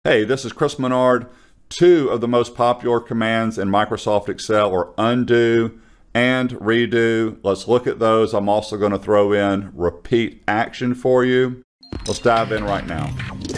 Hey, this is Chris Menard. Two of the most popular commands in Microsoft Excel are undo and redo. Let's look at those. I'm also going to throw in repeat action for you. Let's dive in right now.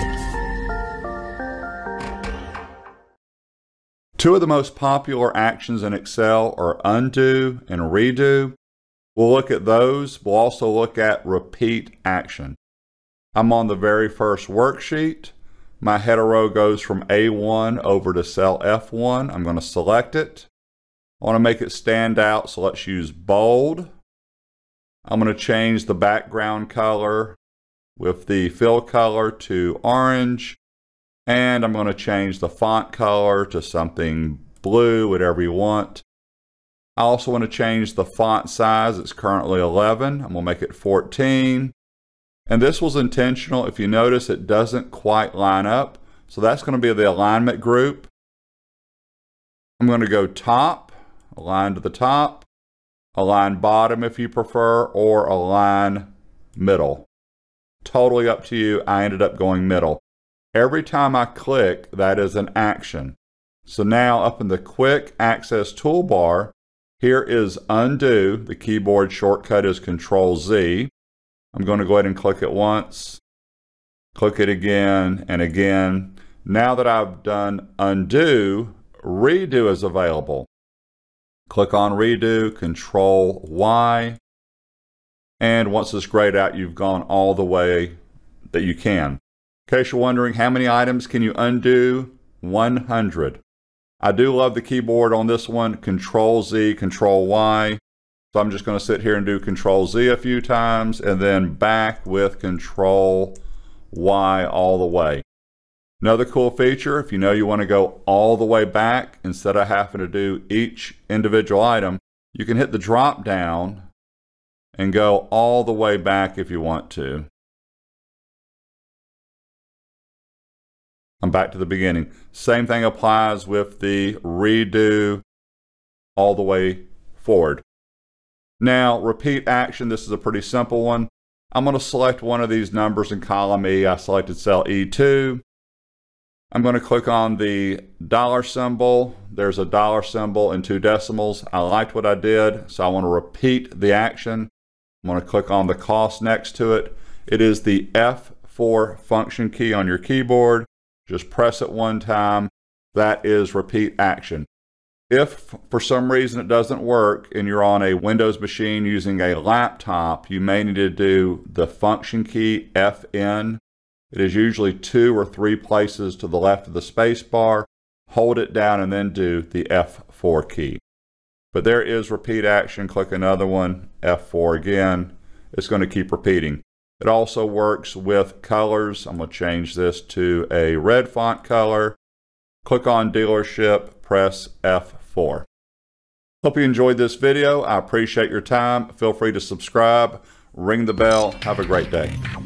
Two of the most popular actions in Excel are undo and redo. We'll look at those. We'll also look at repeat action. I'm on the very first worksheet. My header row goes from A1 over to cell F1. I'm going to select it. I want to make it stand out, so let's use bold. I'm going to change the background color with the fill color to orange. And I'm going to change the font color to something blue, whatever you want. I also want to change the font size. It's currently 11. I'm going to make it 14. And this was intentional. If you notice, it doesn't quite line up. So that's going to be the alignment group. I'm going to go top, align to the top, align bottom if you prefer, or align middle. Totally up to you. I ended up going middle. Every time I click, that is an action. So now up in the quick access toolbar, here is undo. The keyboard shortcut is Control Z. I'm going to go ahead and click it once, click it again and again. Now that I've done undo, redo is available. Click on redo, Control Y. And once it's grayed out, you've gone all the way that you can. In case you're wondering, how many items can you undo? 100. I do love the keyboard on this one, Control Z, Control Y. So I'm just going to sit here and do Control Z a few times and then back with Control Y all the way. Another cool feature, if you know you want to go all the way back, instead of having to do each individual item, you can hit the drop down and go all the way back if you want to. I'm back to the beginning. Same thing applies with the redo all the way forward. Now, repeat action, this is a pretty simple one. I'm going to select one of these numbers in column E. I selected cell E2. I'm going to click on the dollar symbol. There's a dollar symbol in 2 decimals. I liked what I did, so I want to repeat the action. I'm going to click on the cost next to it. It is the F4 function key on your keyboard. Just press it one time. That is repeat action. If for some reason it doesn't work and you're on a Windows machine using a laptop, you may need to do the function key FN. It is usually 2 or 3 places to the left of the space bar. Hold it down and then do the F4 key. But there is repeat action. Click another one, F4 again. It's going to keep repeating. It also works with colors. I'm going to change this to a red font color. Click on dealership, press F4. Hope you enjoyed this video. I appreciate your time. Feel free to subscribe, ring the bell. Have a great day.